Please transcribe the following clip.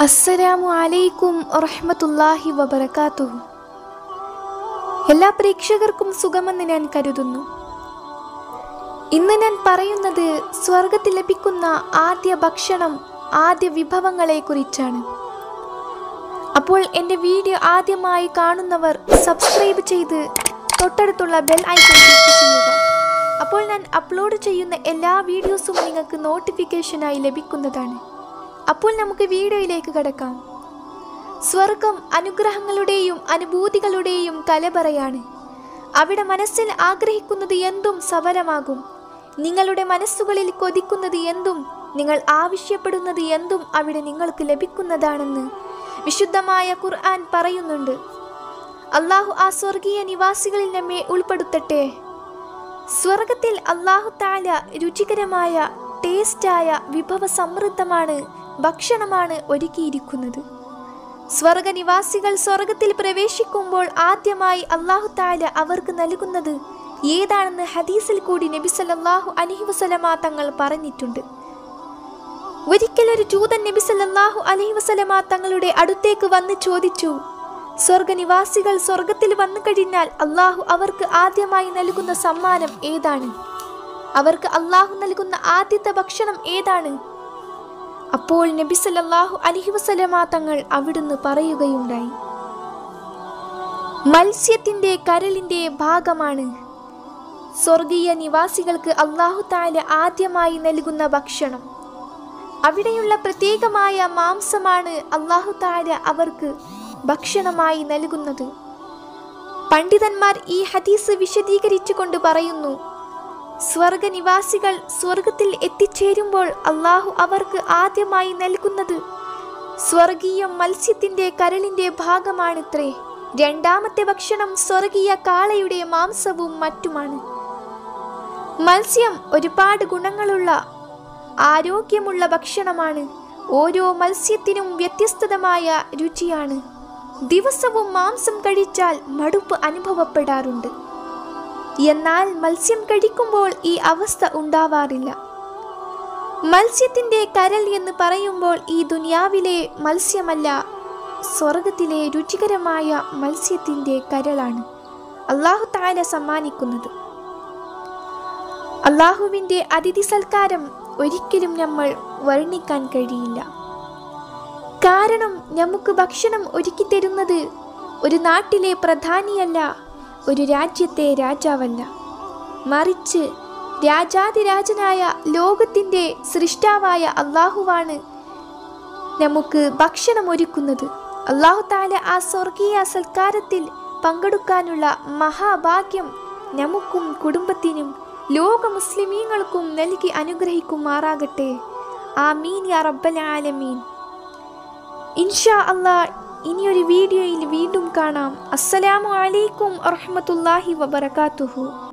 അസ്സലാമു അലൈക്കും വറഹ്മത്തുള്ളാഹി വബറകാതുഹു. എല്ലാ പ്രേക്ഷകർക്കും സുഖമെന്ന് ഞാൻ കരുതുന്നു. ഇന്ന് ഞാൻ പറയുന്നത് സ്വർഗത്തിൽ ലഭിക്കുന്ന ആദ്യ ഭക്ഷണം, ആദ്യ വിഭവങ്ങളെ കുറിച്ചാണ്. അപ്പോൾ എൻ്റെ വീഡിയോ ആദ്യമായി കാണുന്നവർ സബ്സ്ക്രൈബ് ചെയ്ത് തൊട്ടടുത്തുള്ള ബെൽ ഐക്കൺ ക്ലിക്ക് ചെയ്യുക. അപ്പോൾ ഞാൻ അപ്ലോഡ് ചെയ്യുന്ന എല്ലാ വീഡിയോസും നിങ്ങൾക്ക് നോട്ടിഫിക്കേഷനായി ലഭിക്കുന്നതാണ്. അപ്പോൾ നമുക്ക് വീഡിയോയിലേക്ക് കടക്കാം. സ്വർഗം അനുഗ്രഹങ്ങളുടെയും അനുഭൂതികളുടെയും കലവറയാണ്. അവിടെ മനസ്സിൽ ആഗ്രഹിക്കുന്നത് എന്തും സഫലമാകും. നിങ്ങളുടെ മനസ്സുകളിൽ കൊതിക്കുന്നത് എന്തും, നിങ്ങൾ ആവശ്യപ്പെടുന്നത് എന്തും അവിടെ നിങ്ങൾക്ക് ലഭിക്കുന്നതാണെന്ന് വിശുദ്ധമായ ഖുർആൻ പറയുന്നുണ്ട്. അള്ളാഹു ആ സ്വർഗീയ നിവാസികളിൽ നമ്മെ ഉൾപ്പെടുത്തട്ടെ. സ്വർഗത്തിൽ അള്ളാഹു തആല രുചികരമായ ടേസ്റ്റായ വിഭവ സമൃദ്ധമാണ് ഭക്ഷണമാണ് ഒരുക്കിയിരിക്കുന്നത്. സ്വർഗനിവാസികൾ സ്വർഗത്തിൽ പ്രവേശിക്കുമ്പോൾ ആദ്യമായി അള്ളാഹു തആല അവർക്ക് നൽകുന്നത് ഏതാണെന്ന് ഹദീസിൽ കൂടി നബി സല്ലല്ലാഹു അലൈഹി വസല്ലമ തങ്ങൾ പറഞ്ഞിട്ടുണ്ട്. ഒരിക്കലൊരു ജൂതൻ നബി സല്ലല്ലാഹു അലൈഹി വസല്ലമ തങ്ങളുടെ അടുത്തേക്ക് വന്ന് ചോദിച്ചു, സ്വർഗനിവാസികൾ സ്വർഗത്തിൽ വന്നു കഴിഞ്ഞാൽ അള്ളാഹു അവർക്ക് ആദ്യമായി നൽകുന്ന സമ്മാനം ഏതാണ്? അവർക്ക് അള്ളാഹു നൽകുന്ന ആദ്യത്തെ ഭക്ഷണം ഏതാണ്? അപ്പോൾ നബി സല്ലല്ലാഹു അലൈഹി വസല്ലമ തങ്ങൾ അവിടുന്ന് പറയുകയുണ്ടായി, മത്സ്യത്തിന്റെ കരളിന്റെ ഭാഗമാണ് സ്വർഗീയ നിവാസികൾക്ക് അള്ളാഹു തആല ആദ്യമായി നൽകുന്ന ഭക്ഷണം. അവിടെയുള്ള പ്രത്യേകമായ മാംസമാണ് അള്ളാഹു തആല അവർക്ക് ഭക്ഷണമായി നൽകുന്നത്. പണ്ഡിതന്മാർ ഈ ഹദീസ് വിശദീകരിച്ചു കൊണ്ട് പറയുന്നു, സ്വർഗനിവാസികൾ സ്വർഗത്തിൽ എത്തിച്ചേരുമ്പോൾ അള്ളാഹു അവർക്ക് ആദ്യമായി നൽകുന്നത് സ്വർഗീയ മത്സ്യത്തിന്റെ കരളിന്റെ ഭാഗമാണിത്രേ. രണ്ടാമത്തെ ഭക്ഷണം സ്വർഗീയ കാളയുടെ മാംസവും മറ്റുമാണ്. മത്സ്യം ഒരുപാട് ഗുണങ്ങളുള്ള ആരോഗ്യമുള്ള ഭക്ഷണമാണ്. ഓരോ മത്സ്യത്തിനും വ്യത്യസ്തമായ രുചിയാണ്. ദിവസവും മാംസം കഴിച്ചാൽ മടുപ്പ് അനുഭവപ്പെടാറുണ്ട്. എന്നാൽ മത്സ്യം കഴിക്കുമ്പോൾ ഈ അവസ്ഥ ഉണ്ടാവാറില്ല. മത്സ്യത്തിന്റെ കരൾ എന്ന് പറയുമ്പോൾ ഈ ദുനിയാവിലെ മത്സ്യമല്ല, സ്വർഗത്തിലെ രുചികരമായ മത്സ്യത്തിന്റെ കരളാണ് അള്ളാഹു തആല സമ്മാനിക്കുന്നത്. അള്ളാഹുവിൻ്റെ അതിഥി സൽക്കാരം ഒരിക്കലും നമ്മൾ വർണ്ണിക്കാൻ കഴിയില്ല. കാരണം നമുക്ക് ഭക്ഷണം ഒരുക്കി തരുന്നത് ഒരു നാട്ടിലെ പ്രധാനിയല്ല, ഒരു രാജ്യത്തെ രാജാവല്ല, മറിച്ച് രാജാതിരാജനായ ലോകത്തിൻ്റെ സൃഷ്ടാവായ അള്ളാഹുവാണ് നമുക്ക് ഭക്ഷണം ഒരുക്കുന്നത്. അള്ളാഹു തആല ആ സ്വർഗീയ സൽക്കാരത്തിൽ പങ്കെടുക്കാനുള്ള മഹാഭാഗ്യം നമുക്കും കുടുംബത്തിനും ലോക മുസ്ലിമീങ്ങൾക്കും നൽകി അനുഗ്രഹിക്കുമാറാകട്ടെ. ആമീൻ യാ റബ്ബൽ ആലമീൻ. ഇൻഷാ അല്ലാഹ് ഇനിയൊരു വീഡിയോയിൽ വീണ്ടും കാണാം. അസ്സലാമു അലൈക്കും വറഹ്മത്തുള്ളാഹി വബറകാതുഹു.